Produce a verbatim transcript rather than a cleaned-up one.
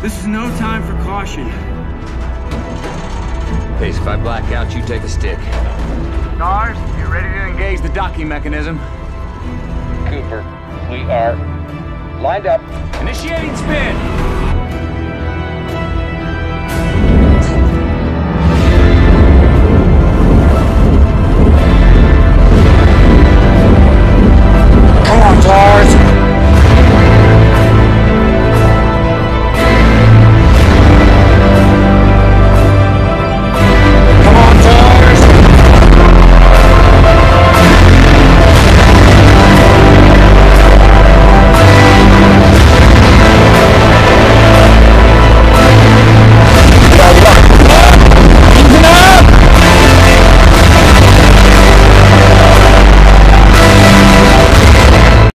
This is no time for caution. Case, if I black out, you take a stick. Stars, you ready to engage the docking mechanism? Cooper, we are lined up. Initiating spin.